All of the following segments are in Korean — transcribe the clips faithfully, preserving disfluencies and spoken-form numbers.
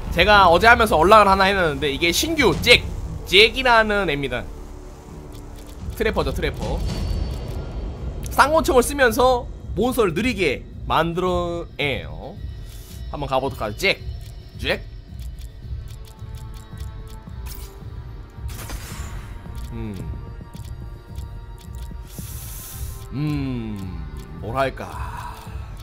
제가 어제 하면서 언락을 하나 해놨는데 이게 신규 잭 잭이라는 애입니다. 트래퍼죠, 트래퍼. 쌍권총을 쓰면서 몬스터를 느리게 만들어내요. 한번 가보도록 하죠. 잭 잭. 음 음, 뭐랄까.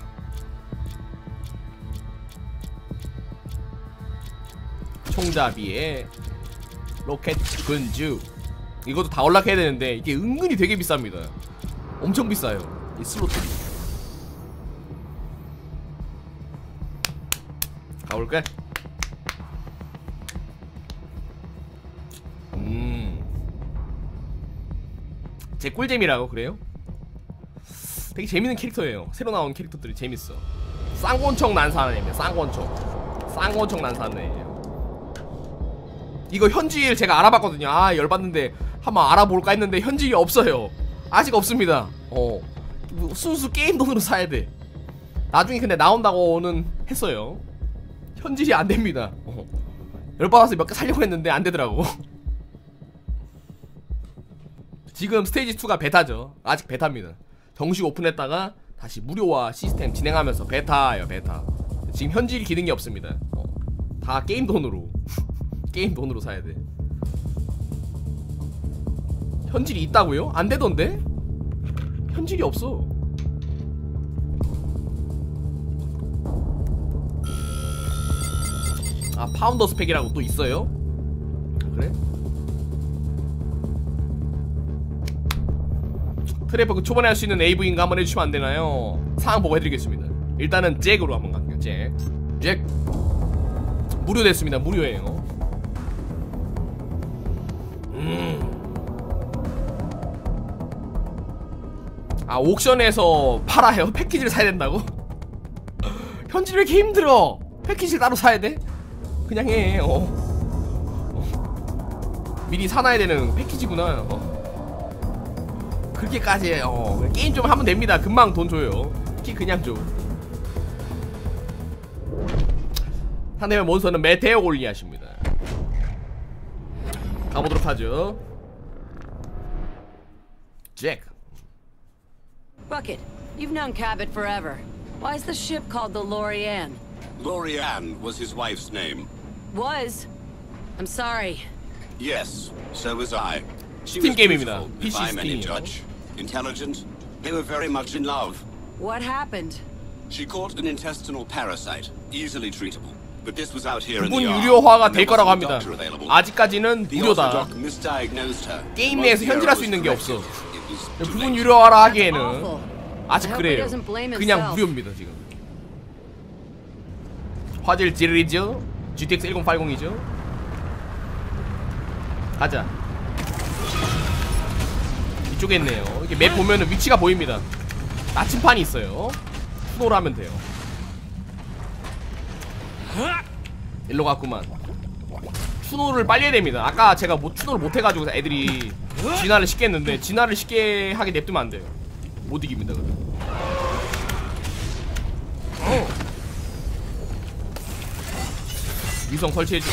총잡이에 로켓 근주. 이것도 다 연락해야 되는데 이게 은근히 되게 비쌉니다. 엄청 비싸요, 이 슬롯들이. 가볼까? 음, 제 꿀잼이라고 그래요? 되게 재밌는 캐릭터예요. 새로 나온 캐릭터들이 재밌어. 쌍권총 난사하는 애입니다. 쌍권총 쌍권총 난사하는 애예요. 이거 현질 제가 알아봤거든요. 아, 열받는데 한번 알아볼까 했는데 현질이 없어요. 아직 없습니다. 어, 순수 게임 돈으로 사야 돼. 나중에 근데 나온다고는 했어요. 현질이 안됩니다. 어. 열받아서 몇 개 살려고 했는데 안되더라고. 지금 스테이지 투가 베타죠. 아직 베타입니다. 정식 오픈했다가 다시 무료화 시스템 진행하면서 베타예요, 베타. 지금 현질 기능이 없습니다. 어, 다 게임 돈으로 게임 돈으로 사야 돼. 현질이 있다고요? 안 되던데? 현질이 없어. 아, 파운더 스펙이라고 또 있어요? 그래? 트래퍼 그 초반에 할 수 있는 에이브인가 한번 해주시면 안 되나요? 상황 보고 해드리겠습니다. 일단은 잭으로 한번 갈게요. 잭. 잭. 무료 됐습니다. 무료예요. 음. 아, 옥션에서 팔아요? 패키지를 사야 된다고? 현질 왜 이렇게 힘들어? 패키지 따로 사야 돼? 그냥 해. 어. 어. 미리 사놔야 되는 패키지구나. 어. 그렇게까지 어, 게임 좀 하면 됩니다. 금방 돈 줘요. 키 그냥 줘. 상대방 몬스터는 메테오 골리앗입니다. 가보도록 하죠. 잭. Bucket, you've known Cabot forever. Why is the ship called the Lorianne? Lorianne was his wife's name. Was? I'm sorry. Yes, so was I. She Steam was 게임입니다. beautiful, 피씨 if I'm any Steam. judge. Intelligent. They were very much in love. What happened? She caught an intestinal parasite, easily treatable. But this was out here in 부분 the yard. 유료화가 There 될 거라고 wasn't a 합니다. doctor available. 아직까지는 The 무료다. orthodox misdiagnosed her. 게임 Once 내에서 the 현질할 error 수 있는 게 was 없어. corrected, it was too 부분 late. 유료화라 That's 하기에는 awful. 아직 I hope he 그래요. doesn't blame 그냥 himself. 무료입니다 지금. 화질 지르리죠. 지티엑스 천팔십이죠. 가자. 이쪽에 있네요. 이렇게 맵 보면은 위치가 보입니다. 나침판이 있어요. 수노를 하면 돼요. 일로 갔구만. 추노를 빨리 해야 됩니다. 아까 제가 뭐 추노를 못해가지고 애들이 진화를 쉽게 했는데 진화를 쉽게 하게 냅두면 안 돼요. 못 이깁니다. 어. 위성 설치해주고.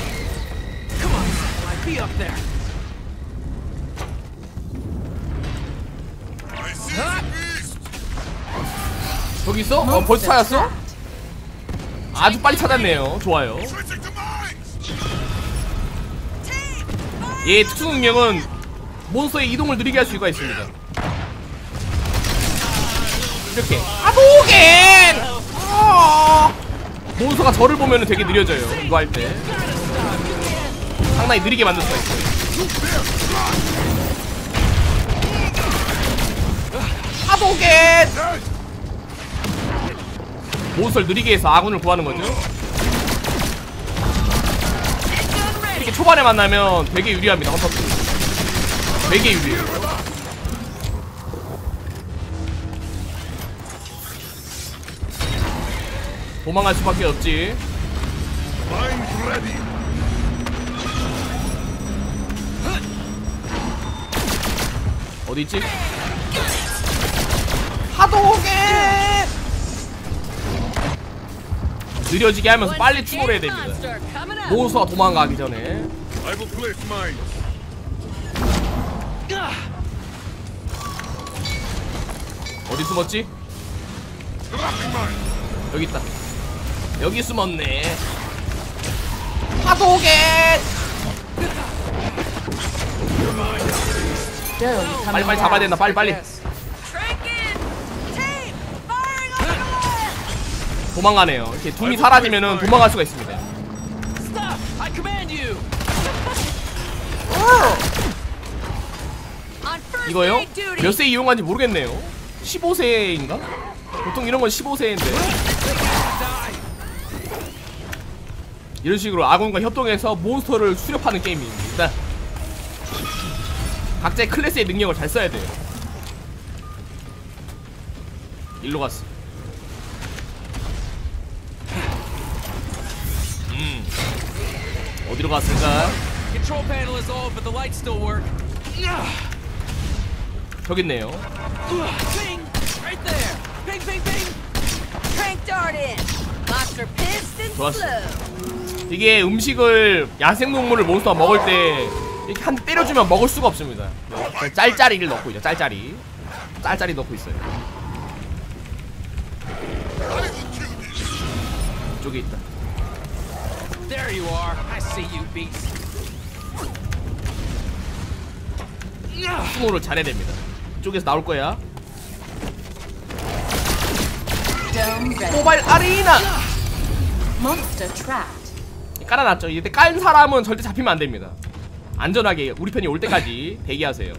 저기 있어? 어, 벌써 찾았어? 아주 빨리 찾았네요. 좋아요. 얘 특수 능력은 몬스터의 이동을 느리게 할 수가 있습니다. 이렇게 아도겐! 어! 몬스터가 저를 보면 되게 느려져요. 이거 할 때 상당히 느리게 만들 수가 있어요. 아도겐! 몬스터를 느리게 해서 아군을 구하는 거죠. 이렇게 초반에 만나면 되게 유리합니다. 헌터스 되게 유리해요. 도망갈 수밖에 없지. 어디 있지? 하도겐! 느려지게 하면서 빨리 추노를 해야 됩니다. 몬스터가 도망가기 전에. 어디 숨었지? 여기 있다. 여기 숨었네. 파도개. 빨리 빨리 잡아야 된다. 빨리 빨리. 도망가네요. 이렇게 둠이 사라지면은 도망갈 수가 있습니다. 이거요? 몇 세 이용한지 모르겠네요. 십오 세인가? 보통 이런 건 십오 세인데. 이런 식으로 아군과 협동해서 몬스터를 수렵하는 게임입니다. 일단 각자의 클래스의 능력을 잘 써야 돼요. 일로 갔어. 음. 어디로 갔을까? 저기 있네요. 좋았어. 이게 음식을 야생동물을 몬스터가 먹을 때 이렇게 한 대 때려주면 먹을 수가 없습니다. 짤짤이를 넣고 있죠. 짤짤이 짤짤이 넣고 있어요. 이쪽에 있다. 수노를 잘해야 됩니다. 이쪽에서 나올 거야. 모바일 아리나 깔아놨죠. 이때 깐 사람은 절대 잡히면 안 됩니다. 안전하게 우리 편이 올 때까지 대기하세요.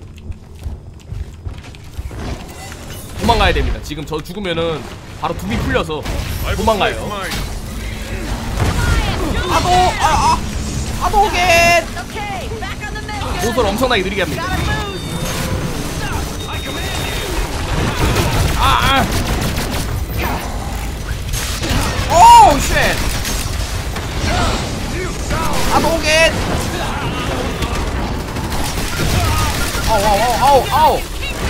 도망가야 됩니다. 지금 저 죽으면은 바로 둠이 풀려서 도망가요. 파도! 아! 아! 파도개! 몬스터를 엄청나게 느리게 합니다. 아! 아! 오! 쉣! 파도개! 아우 아우 아우 아우!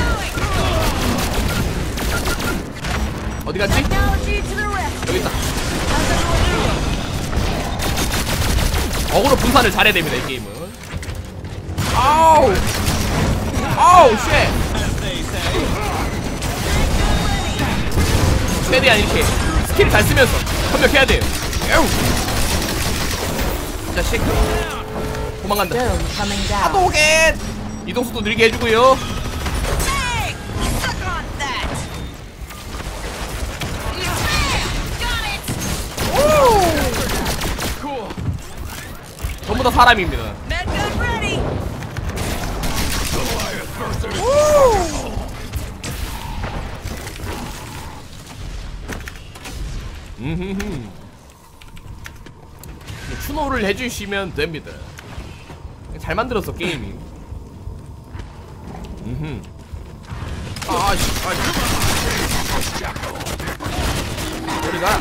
어디 갔지? 여기 있다. 어그로 분산을 잘해야 됩니다, 이 게임은. 아우! 아우, 쉣! 최대한 이렇게 스킬을 잘 쓰면서 협력해야 돼요. 에우! 자식. 도망간다. 파도개! 이동속도 느리게 해주고요. 전부 다 사람입니다. 음흠흠. 추노를 해주시면 됩니다. 잘 만들었어 게임이. 음흠. 아씨, 우리가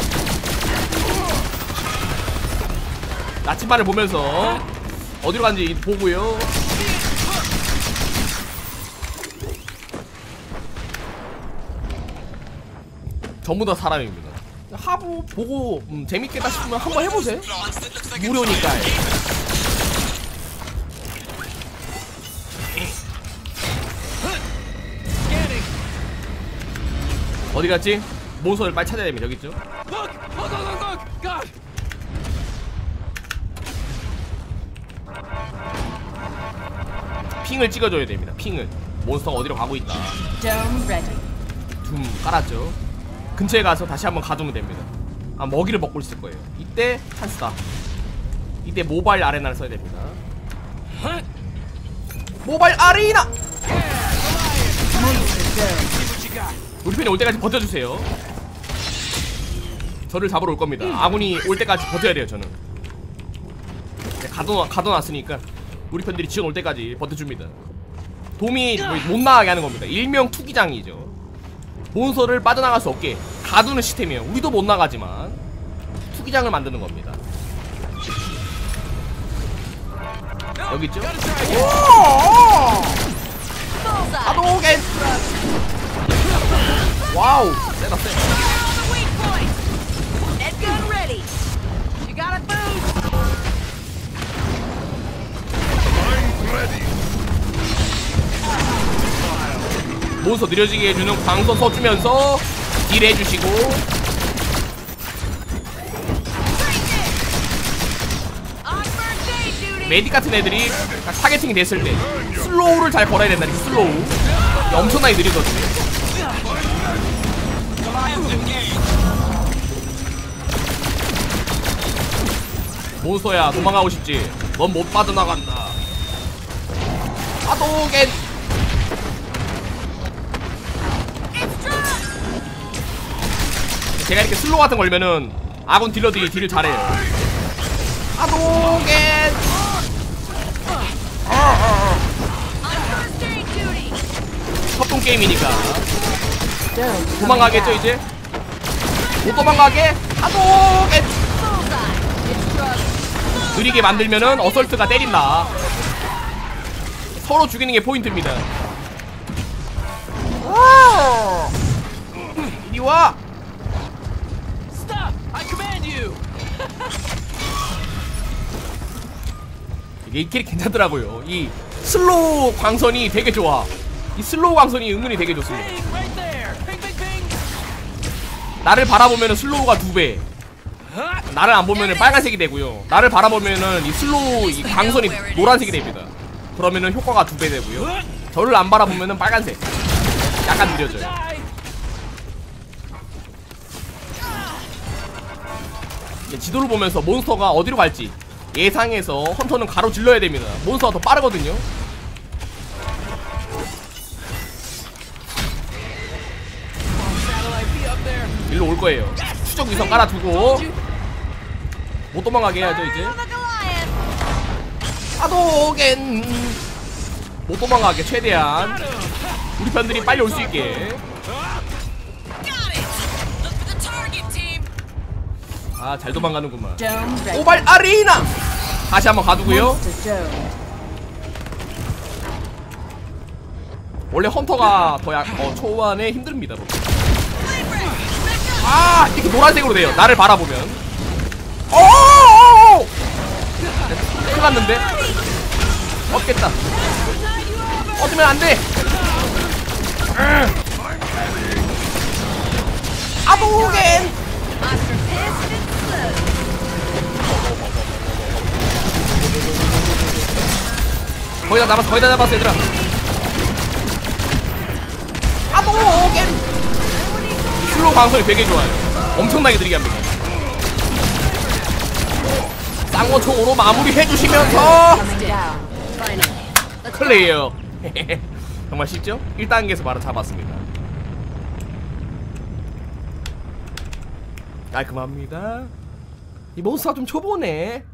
나침반을 보면서 어디로 간지 보고요. 전부 다 사람입니다. 하부 보고 음, 재밌겠다 싶으면 한번 해보세요. 무료니까. 어디 갔지? 몬스터를 빨리 찾아야 됩니다. 여기 있죠? 핑을 찍어줘야 됩니다. 핑을. 몬스터가 어디로 가고 있다. 둠 깔았죠. 근처에 가서 다시 한번 가두면 됩니다. 아, 먹이를 먹고 있을 거예요. 이때 찬스다. 이때 모바일 아레나를 써야 됩니다. 모바일 아리나! 우리 편이 올 때까지 버텨주세요. 저를 잡으러 올 겁니다. 아군이 올 때까지 버텨야 돼요. 저는 가둬, 가둬놨으니까 우리 편들이 지원 올 때까지 버텨줍니다. 돔이 못 나가게 하는 겁니다. 일명 투기장이죠. 몬스터를 빠져나갈 수 없게 가두는 시스템이에요. 우리도 못 나가지만 투기장을 만드는 겁니다. 여기 있죠? 아도겐! 와우! 세다 세. 몬스터 느려지게 해주는 광선 써주면서 딜 해주시고. 메딕 같은 애들이 딱 타겟팅이 됐을 때 슬로우를 잘 걸어야 된다. 슬로우 엄청나게 느리거든요. 몬스터야 도망가고 싶지? 넌 못 빠져나간다. 하도겐. 제가 이렇게 슬로우 같은 거 걸면은 아군 딜러들이 딜을 잘해요. 하도겐. 협동 게임이니까 도망가겠죠 이제? 못 도망가게 하도겐. 느리게 만들면은 어설트가 때린다. 서로 죽이는 게 포인트입니다. 이리 와. 이게 이 캐릭 괜찮더라고요. 이 슬로우 광선이 되게 좋아. 이 슬로우 광선이 은근히 되게 좋습니다. 나를 바라보면은 슬로우가 두 배, 나를 안 보면은 빨간색이 되고요. 나를 바라보면은 이 슬로우 이 광선이 노란색이 됩니다. 그러면은 효과가 두 배 되고요. 저를 안 바라보면은 빨간색. 약간 느려져요. 지도를 보면서 몬스터가 어디로 갈지 예상해서 헌터는 가로질러야 됩니다. 몬스터가 더 빠르거든요. 일로 올 거예요. 추적 위성 깔아두고 못 도망가게 해야죠 이제. 하도겐. 못 도망가게 최대한 우리 편들이 빨리 올 수 있게. 아, 잘 도망가는구만. 오발 아리나. 다시 한번 가두고요. 원래 헌터가 더 약, 어, 초반에 힘듭니다. 아, 이렇게 노란색으로 돼요. 나를 바라보면. 어어어어! 큰일 났는데? 없겠다. 얻으면 안 돼. 아보겐. 거의 다 잡았어, 거의 다 잡았어, 얘들아. 아보겐. 슬로우 방송이 되게 좋아요. 엄청나게 느리게 합니다. 쌍권총으로 마무리해주시면서 클리어. 정말 쉽죠? 일 단계에서 바로 잡았습니다. 깔끔합니다. 이 몬스터가 좀 초보네.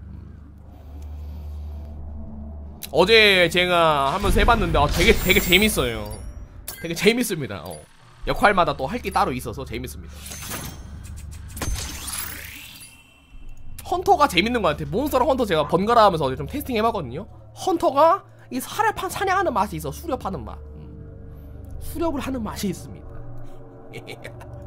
어제 제가 한번 해봤는데 어, 되게 되게 재밌어요. 되게 재밌습니다. 어. 역할마다 또 할 게 따로 있어서 재밌습니다. 헌터가 재밌는 것 같아. 몬스터랑 헌터 제가 번갈아 하면서 어제 좀 테스팅 해봤거든요. 헌터가 이 살을 파, 사냥하는 맛이 있어. 수렵하는 맛. 음. 수렵을 하는 맛이 있습니다.